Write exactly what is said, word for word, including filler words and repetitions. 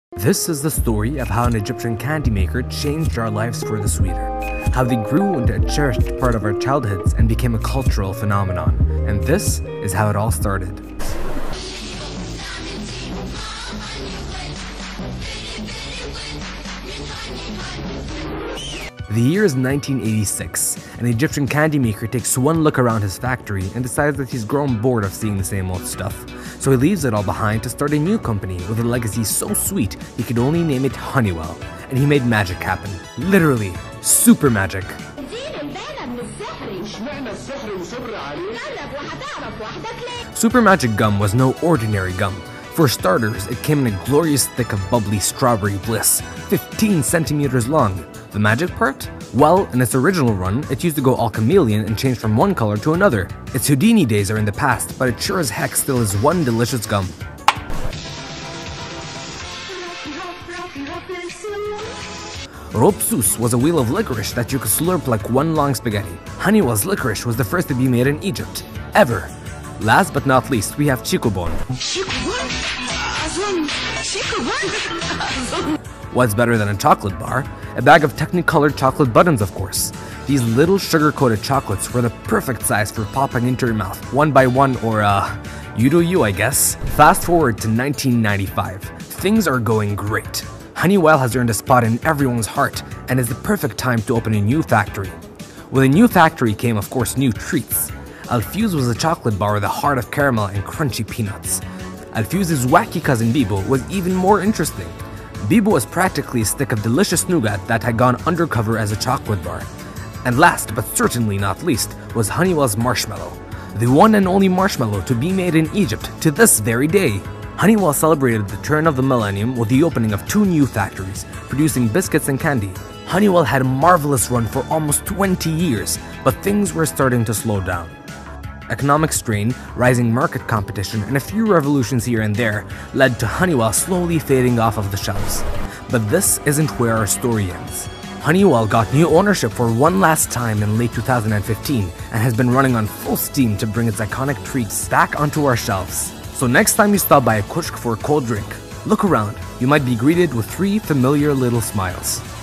This is the story of how an Egyptian candy maker changed our lives for the sweeter, how they grew into a cherished part of our childhoods and became a cultural phenomenon. And this is how it all started. The year is nineteen eighty-six. An Egyptian candy maker takes one look around his factory and decides that he's grown bored of seeing the same old stuff. So he leaves it all behind to start a new company with a legacy so sweet he could only name it Honeywell. And he made magic happen. Literally, super magic. Super Magic Gum was no ordinary gum. For starters, it came in a glorious stick of bubbly strawberry bliss, fifteen centimeters long. The magic part? Well, in its original run, it used to go all chameleon and change from one color to another. Its Houdini days are in the past, but it sure as heck still is one delicious gum. Ropsus was a wheel of licorice that you could slurp like one long spaghetti. Honeywell's licorice was the first to be made in Egypt, ever. Last but not least, we have Chicobon. What's better than a chocolate bar? A bag of technicolored chocolate buttons, of course. These little sugar-coated chocolates were the perfect size for popping into your mouth, one by one, or uh, you do you, I guess. Fast forward to nineteen ninety-five. Things are going great. Honeywell has earned a spot in everyone's heart, and is the perfect time to open a new factory. With a new factory came, of course, new treats. Alfuse was a chocolate bar with a heart of caramel and crunchy peanuts. Alfuse's wacky cousin Bibo was even more interesting. Bibo was practically a stick of delicious nougat that had gone undercover as a chocolate bar. And last, but certainly not least, was Honeywell's marshmallow, the one and only marshmallow to be made in Egypt to this very day. Honeywell celebrated the turn of the millennium with the opening of two new factories, producing biscuits and candy. Honeywell had a marvelous run for almost twenty years, but things were starting to slow down. Economic strain, rising market competition, and a few revolutions here and there led to Honeywell slowly fading off of the shelves. But this isn't where our story ends. Honeywell got new ownership for one last time in late two thousand fifteen and has been running on full steam to bring its iconic treats back onto our shelves. So next time you stop by a kushk for a cold drink, look around. You might be greeted with three familiar little smiles.